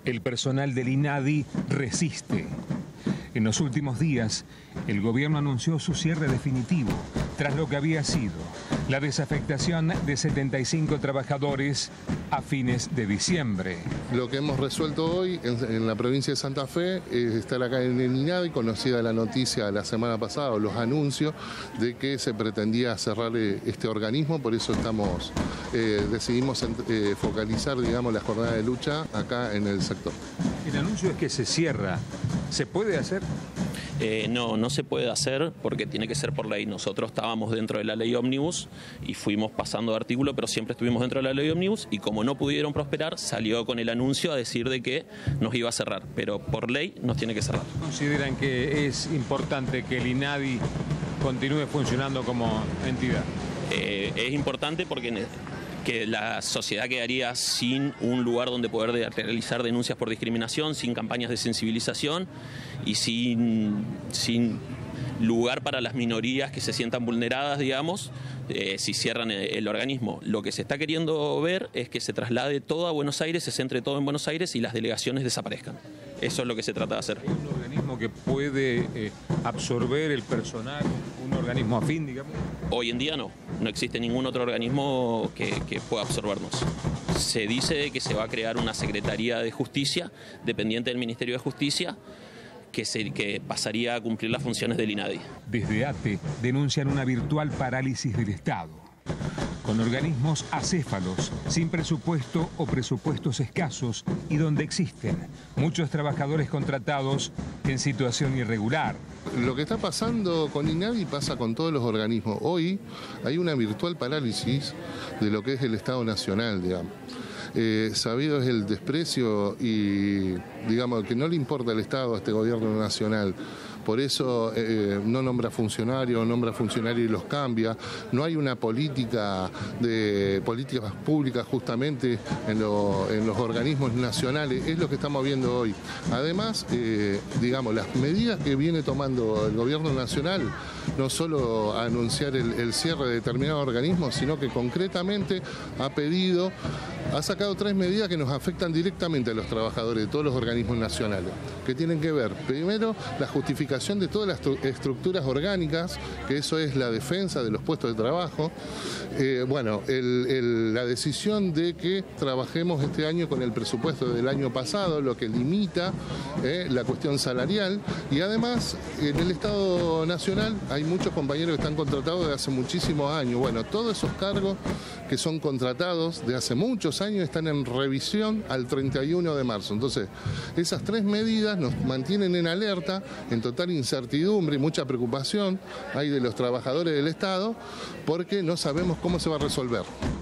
El personal del INADI resiste. En los últimos días, el gobierno anunció su cierre definitivo, tras lo que había sido la desafectación de 75 trabajadores a fines de diciembre. Lo que hemos resuelto hoy en la provincia de Santa Fe es estar acá en el INADI, conocida la noticia la semana pasada, o los anuncios de que se pretendía cerrar este organismo, por eso decidimos focalizar, digamos, la jornada de lucha acá en el sector. El anuncio es que se cierra. ¿Se puede hacer? No se puede hacer porque tiene que ser por ley. Nosotros estábamos dentro de la ley ómnibus y fuimos pasando de artículo, pero siempre estuvimos dentro de la ley ómnibus y como no pudieron prosperar, salió con el anuncio a decir de que nos iba a cerrar, pero por ley nos tiene que cerrar. ¿Consideran que es importante que el INADI continúe funcionando como entidad? Es importante porque que la sociedad quedaría sin un lugar donde poder realizar denuncias por discriminación, sin campañas de sensibilización y sin lugar para las minorías que se sientan vulneradas, digamos, si cierran el organismo. Lo que se está queriendo ver es que se traslade todo a Buenos Aires, se centre todo en Buenos Aires y las delegaciones desaparezcan. Eso es lo que se trata de hacer. ¿Hay un organismo que puede absorber el personal, un organismo afín, digamos? Hoy en día no existe ningún otro organismo que pueda absorbernos. Se dice que se va a crear una Secretaría de Justicia, dependiente del Ministerio de Justicia, que pasaría a cumplir las funciones del INADI. Desde ATE denuncian una virtual parálisis del Estado, con organismos acéfalos, sin presupuesto o presupuestos escasos y donde existen muchos trabajadores contratados en situación irregular. Lo que está pasando con INADI pasa con todos los organismos. Hoy hay una virtual parálisis de lo que es el Estado Nacional, digamos. Sabido es el desprecio y, digamos, que no le importa el Estado a este gobierno nacional. Por eso no nombra funcionarios y los cambia. No hay una políticas públicas justamente en los organismos nacionales. Es lo que estamos viendo hoy. Además, digamos, las medidas que viene tomando el gobierno nacional, no solo a anunciar el cierre de determinados organismos, sino que concretamente ha sacado 3 medidas que nos afectan directamente a los trabajadores de todos los organismos nacionales, que tienen que ver, primero, la justificación de todas las estructuras orgánicas, que eso es la defensa de los puestos de trabajo, la decisión de que trabajemos este año con el presupuesto del año pasado, lo que limita la cuestión salarial, y además en el Estado Nacional hay muchos compañeros que están contratados desde hace muchísimos años. Bueno, todos esos cargos que son contratados de hace muchos años están en revisión al 31 de marzo. Entonces, esas 3 medidas nos mantienen en alerta, en total incertidumbre y mucha preocupación hay de los trabajadores del Estado porque no sabemos cómo se va a resolver.